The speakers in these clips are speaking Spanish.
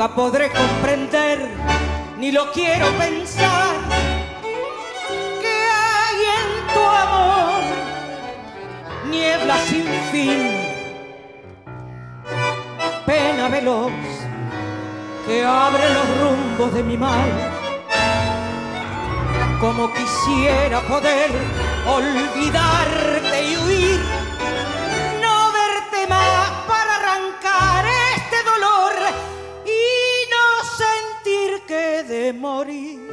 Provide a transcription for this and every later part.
Nunca podré comprender, ni lo quiero pensar, que hay en tu amor niebla sin fin, pena veloz que abre los rumbos de mi mal. Como quisiera poder olvidarte y huir, no verte más para arrancar este dolor y no sentir que he de morir.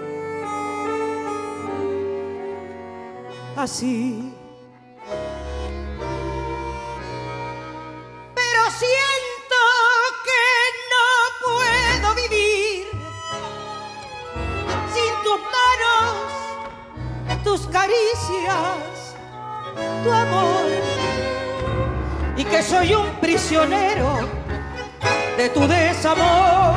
Así. Pero siento que no puedo vivir sin tus manos, tus caricias, tu amor, y que soy un prisionero de tu desamor.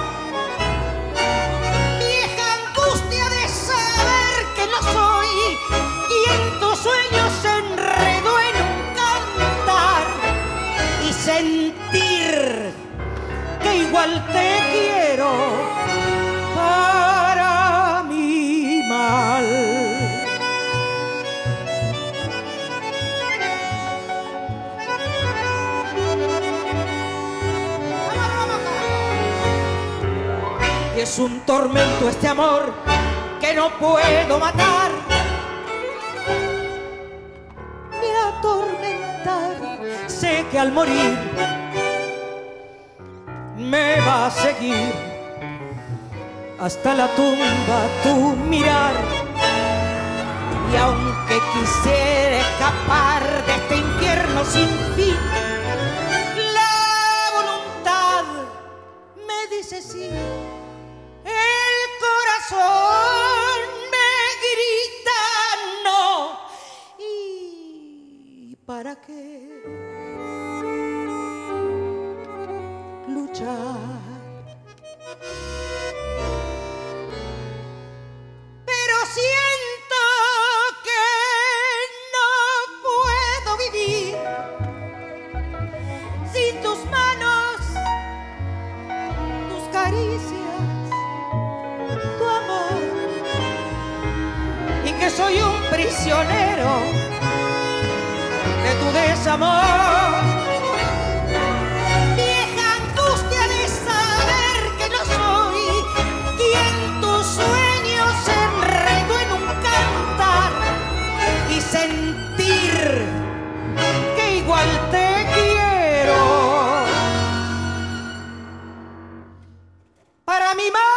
Vieja angustia de saber que no soy quien tus sueños se enredó en un cantar, y sentir que igual te quiero para mi mal. Y es un tormento este amor que no puedo matar, ni atormentar. Sé que al morir me va a seguir hasta la tumba tu mirar. Y aunque quisiera escapar de este infierno sin fin, la voluntad me dice sí. El corazón me grita no. ¿Y para qué luchar? Pero siento que no puedo vivir sin tus manos, tus caricias, tu amor, y que soy un prisionero de tu desamor. Vieja angustia de saber que no soy quien tus sueños enredó en un cantar, y sentir que igual te quiero para mi mal.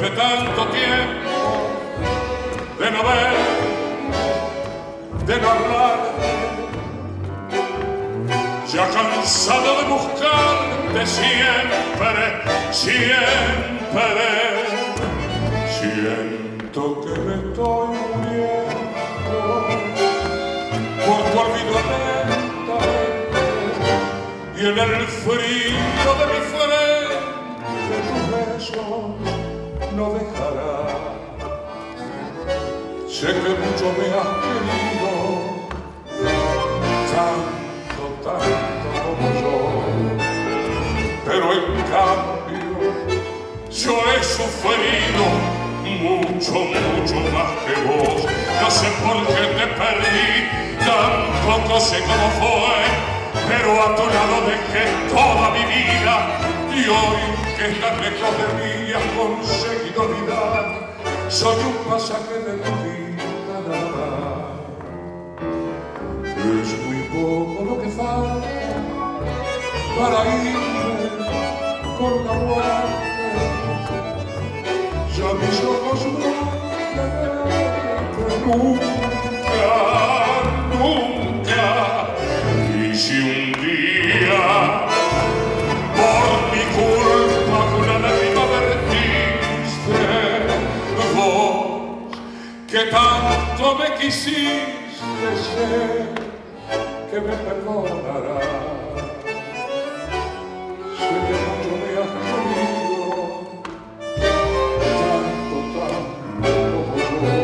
de tanto tiempo de no ver, de no hablar, ya cansado de buscarte siempre, siempre, siento que me estoy muriendo por tu olvido lentamente, y en el frío de mi frente tus besos no dejará. Sé que mucho me has querido, tanto, tanto como yo, pero en cambio yo he sufrido mucho, mucho más que vos. No sé por qué te perdí, tampoco sé cómo fue, pero a tu lado dejé toda mi vida, y hoy que estás lejos de mí y has conseguido olvidar, soy un pasaje de tu vida nada más. Es muy poco lo que falta para irme con la muerte. Ya mis ojos no te nunca, nunca. Y si un día por mi culpa una lágrima vertiste, vos que tanto me quisiste, sé que me perdonarás. Sé que mucho me has querido, tanto, tanto como yo,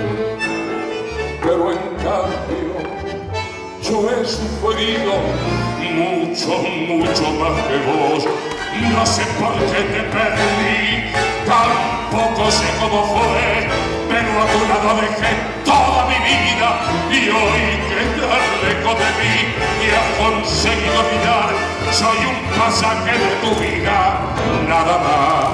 pero en cambio yo he sufrido mucho, mucho más que vos. No sé por qué te perdí, tampoco sé cómo fue, pero a tu lado dejé toda mi vida, y hoy que estás lejos de mí y has conseguido olvidar, soy un pasaje de tu vida, nada más.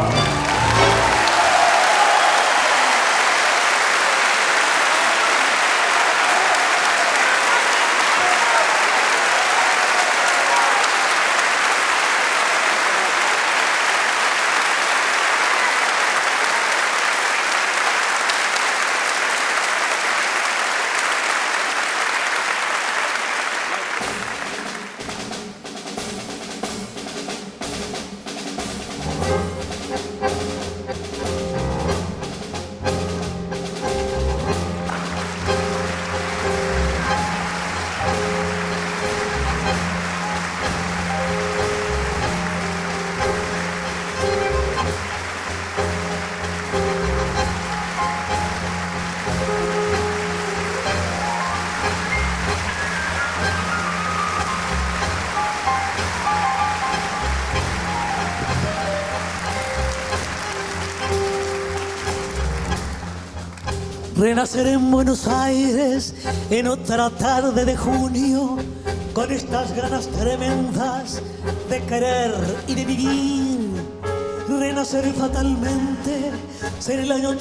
Renacer en Buenos Aires en otra tarde de junio, con estas ganas tremendas de querer y de vivir. Renacer fatalmente, ser el año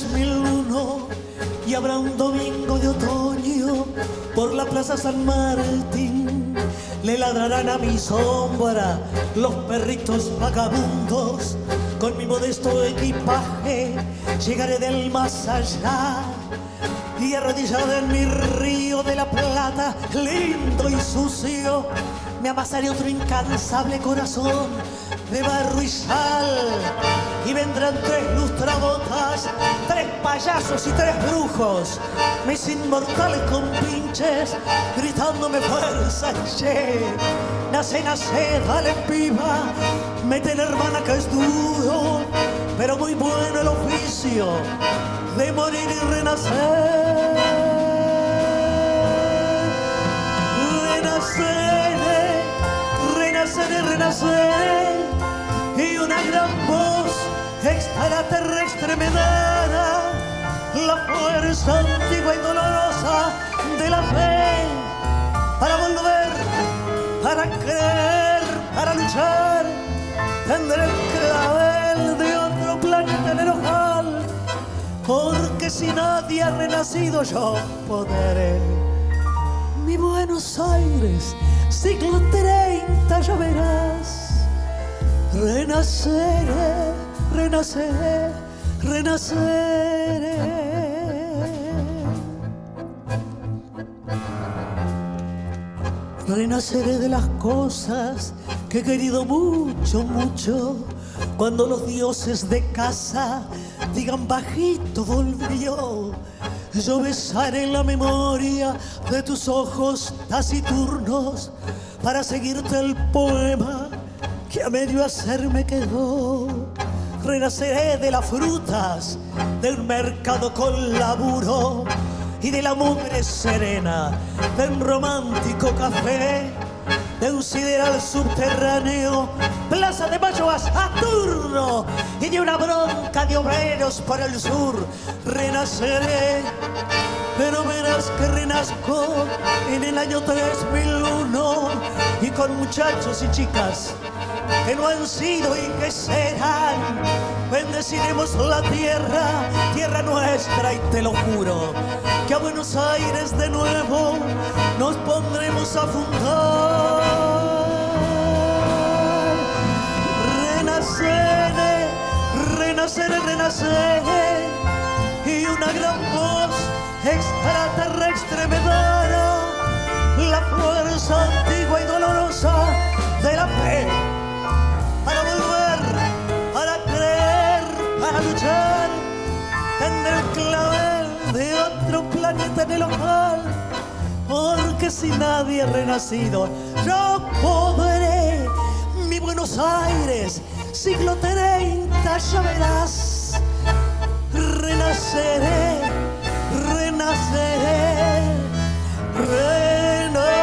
3001, y habrá un domingo de otoño por la Plaza San Martín. Le ladrarán a mi sombra los perritos vagabundos. Con mi modesto equipaje llegaré del más allá, y arrodillado en mi río de la Plata, lindo y sucio, me amasaré otro incansable corazón de barro y sal. Y vendrán 3 lustrabotas, 3 payasos y 3 brujos, mis inmortales compinches, gritándome fuerza, che. Nace, nace, dale piba, mete la hermana que es duro, pero muy bueno el oficio de morir y renacer. Renaceré, renaceré, renaceré, y una gran voz extraterrestre me dará la fuerza antigua y dolorosa de la fe para volver, para creer, para luchar. Tendré el clavel de otro planeta en el ojal, porque si nadie ha renacido yo podré. Mi Buenos Aires, siglo 30, ya verás. Renaceré, renaceré, renaceré. Renaceré de las cosas que he querido mucho, mucho. Cuando los dioses de casa digan bajito volvió, yo besaré la memoria de tus ojos taciturnos para seguirte el poema que a medio hacer me quedó. Renaceré de las frutas del mercado con laburo y de la mugre serena de un romántico café, de un sideral subterráneo, Plaza de Mayo a Saturno, y de una bronca de obreros por el sur. Renaceré, pero verás que renazco en el año 3001 y con muchachos y chicas que no han sido y que serán. Bendeciremos la tierra, tierra nuestra, y te lo juro que a Buenos Aires de nuevo nos pondremos a fundar. Renaceré, renaceré, renaceré, y una gran voz extraterrestre me dará la fuerza antigua y dolorosa de la fe para volver, para creer, para luchar. Tendré el clavel de otro planeta en el ojal, porque si nadie ha renacido, yo podré. Mi Buenos Aires, siglo 30, ya verás. Renaceré, renaceré, renaceré.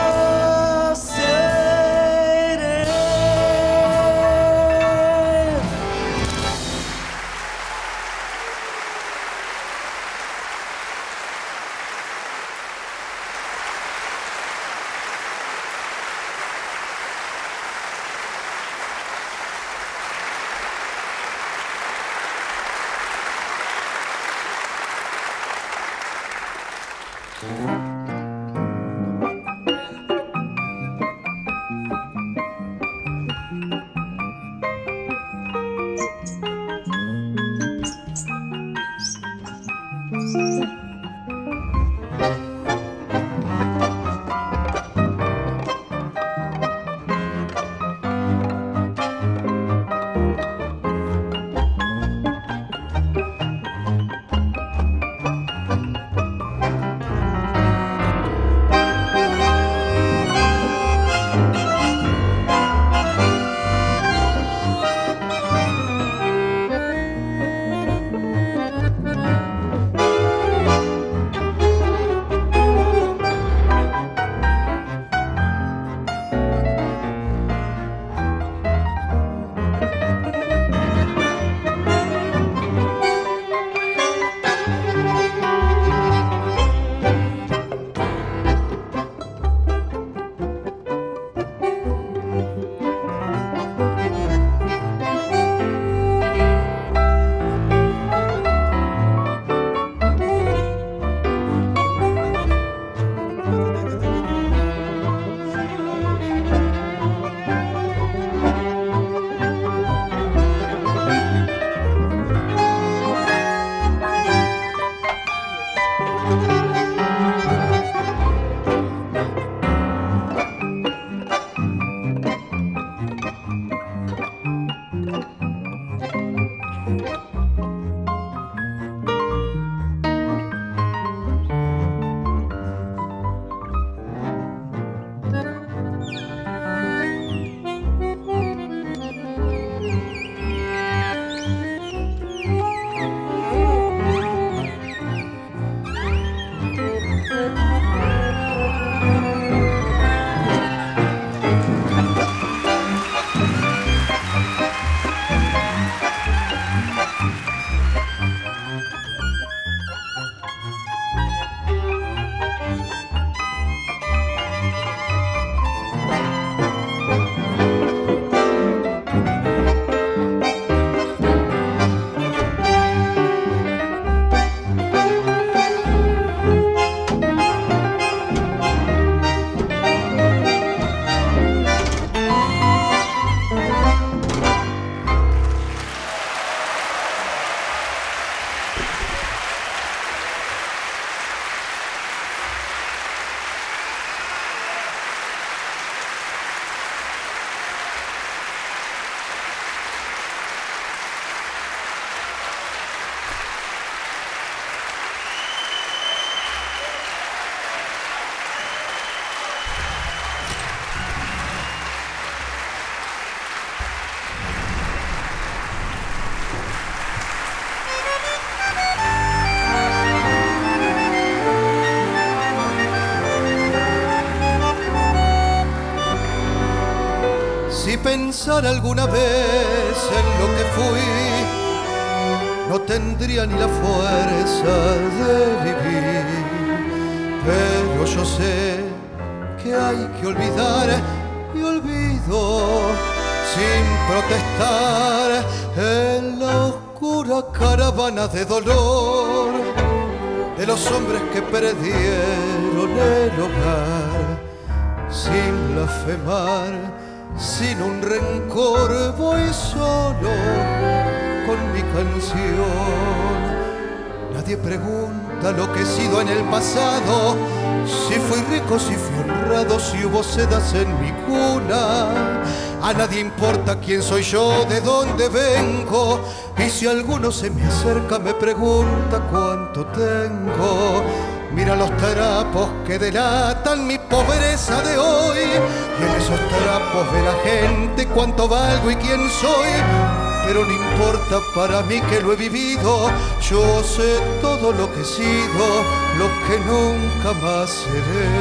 pensara alguna vez en lo que fui, no tendría ni la fuerza de vivir. Pero yo sé que hay que olvidar y olvido sin protestar en la oscura caravana de dolor de los hombres que perdieron el hogar. Sin blasfemar, sin un rencor, voy solo con mi canción. Nadie pregunta lo que he sido en el pasado, si fui rico, si fui honrado, si hubo sedas en mi cuna. A nadie importa quién soy yo, de dónde vengo, y si alguno se me acerca me pregunta cuánto tengo. Mira los trapos que delatan mi pobreza de hoy, y en esos trapos ve la gente cuánto valgo y quién soy. Pero no importa para mí que lo he vivido, yo sé todo lo que he sido, lo que nunca más seré.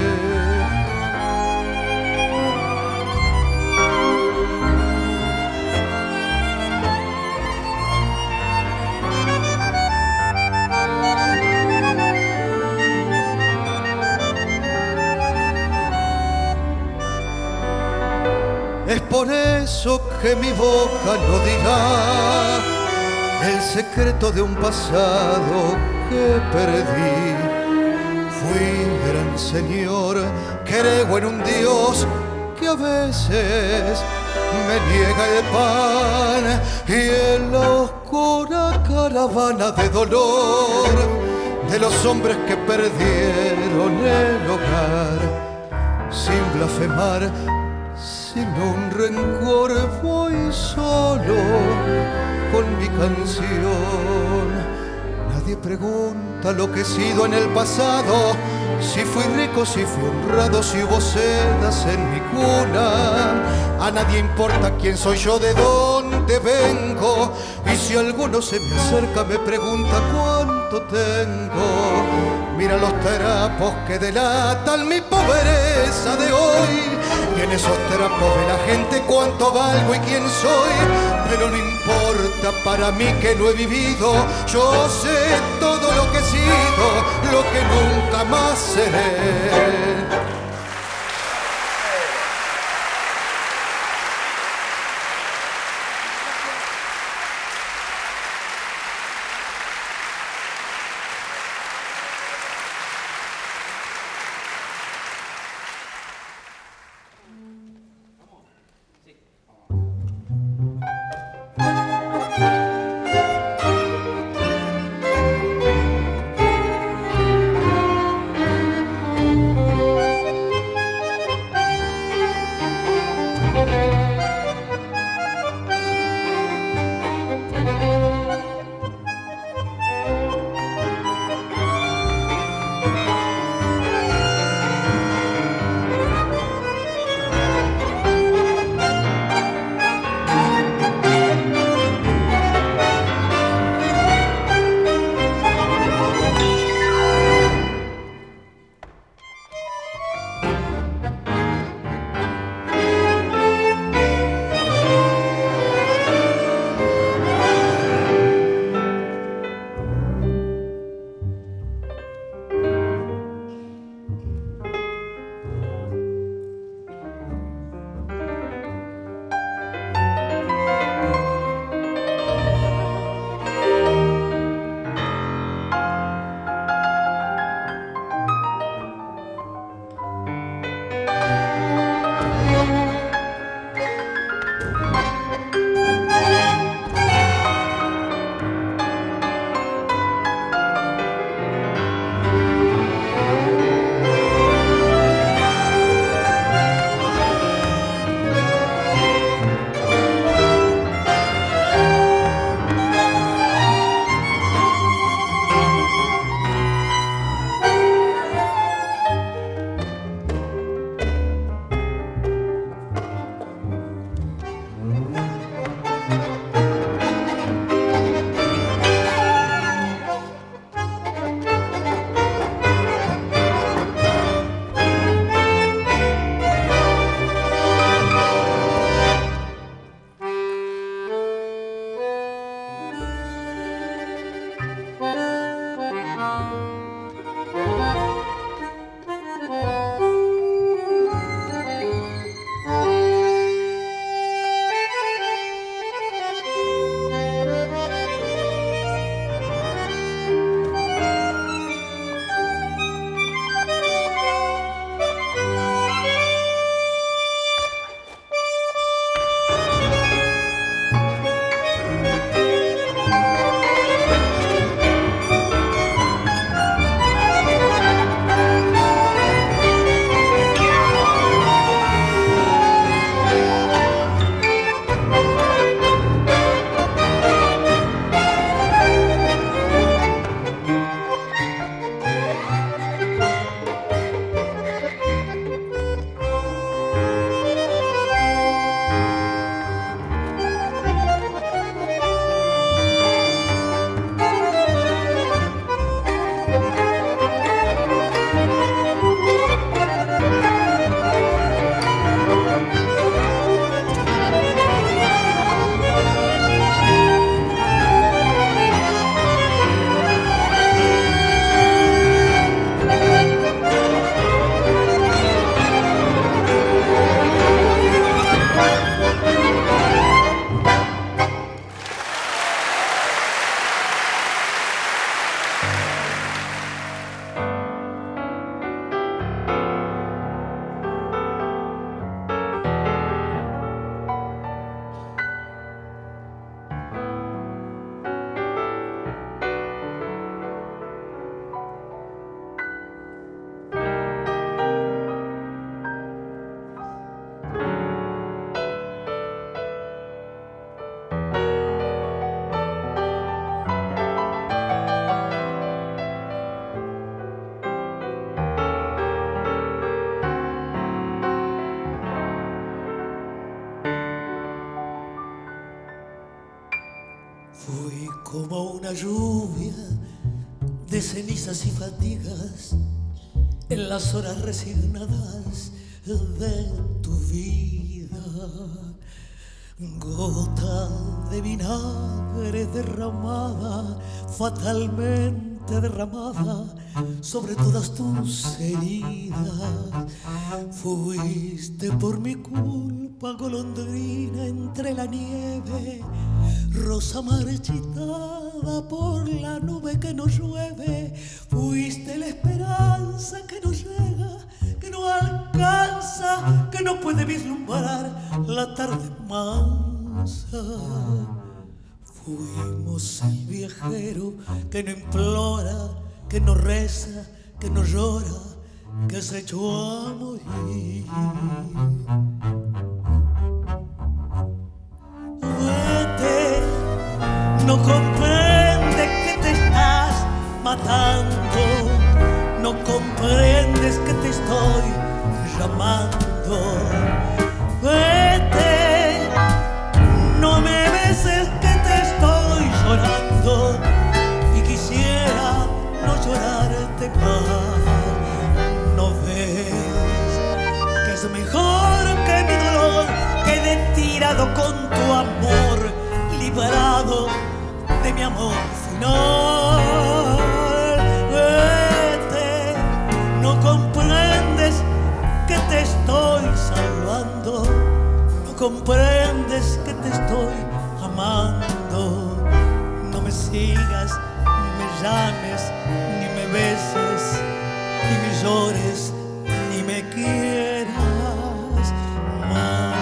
Es por eso que mi boca no dirá el secreto de un pasado que perdí. Fui gran señor, creo en un Dios que a veces me niega el pan, y en la oscura caravana de dolor de los hombres que perdieron el hogar. Sin blasfemar, sin un rencor, voy solo con mi canción. Nadie pregunta lo que he sido en el pasado, si fui rico, si fui honrado, si hubo sedas en mi cuna. A nadie importa quién soy yo, de dónde vengo, y si alguno se me acerca me pregunta cuánto tengo. Mira los trapos que delatan mi pobreza de hoy, y en esos trapos ve la gente cuánto valgo y quién soy. Pero no importa para mí que lo he vivido, yo sé todo lo que he sido, lo que nunca más seré. Fui como una lluvia de cenizas y fatigas en las horas resignadas de tu vida. Gota de vinagre derramada, fatalmente derramada sobre todas tus heridas. Fuiste por mi culpa golondrina entre la nieve, rosa marchitada por la nube que no llueve. Fuiste la esperanza que no llega, que no alcanza, que no puede vislumbrar la tarde mansa. Fuimos el viajero que no implora, que no reza, que no llora, que se echó a morir. Vete, no comprendes que te estás matando, no comprendes que te estoy llamando. Vete, no me beses que te estoy llorando y quisiera no llorarte más. No ves que es mejor que mi dolor quede tirado con tu amor, liberado de mi amor final. Vete, no comprendes que te estoy salvando, no comprendes que te estoy amando. No me sigas, ni me llames, ni me beses, ni me llores, ni me quieras más.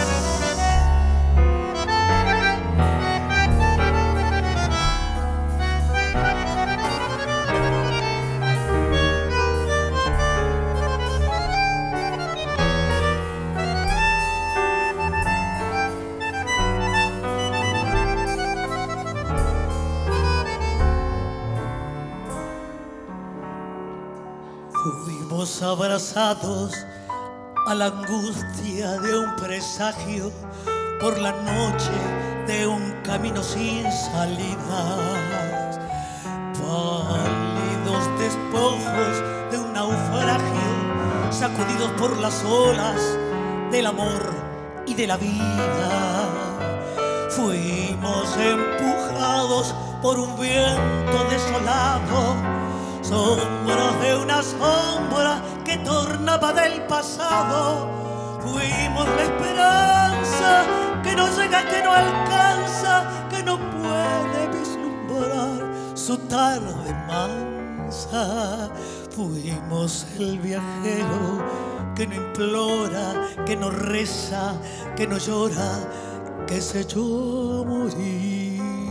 Fuimos abrazados a la angustia de un presagio por la noche de un camino sin salidas, pálidos despojos de un naufragio, sacudidos por las olas del amor y de la vida. Fuimos empujados por un viento desolado, sombras de una sombra que tornaba del pasado. Fuimos la esperanza que no llega, que no alcanza, que no puede vislumbrar su tarde mansa. Fuimos el viajero que no implora, que no reza, que no llora, que se echó a morir.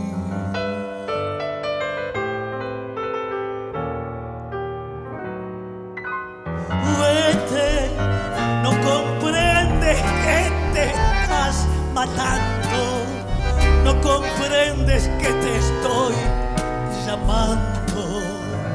Vete, no comprendes que te estás matando, no comprendes que te estoy llamando.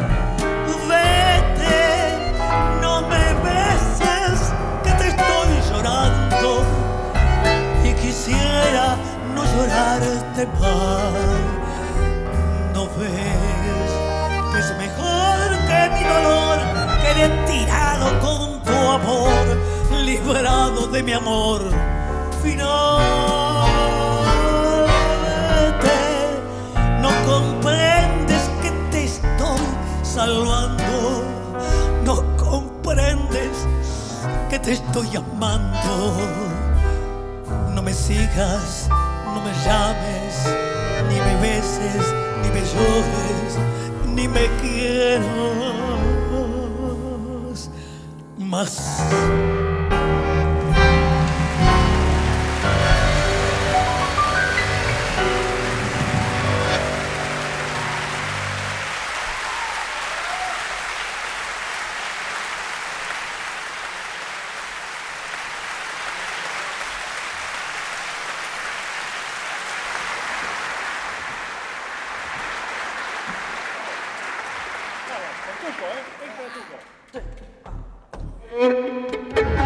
Vete, no me beses que te estoy llorando y quisiera no llorarte más. No ves que es mejor que mi dolor quede tirado con tu amor, librado de mi amor final. Vete, no comprendes que te estoy salvando, no comprendes que te estoy amando. No me sigas, no me llames, ni me beses, ni me llores, ni me quieras más. 对。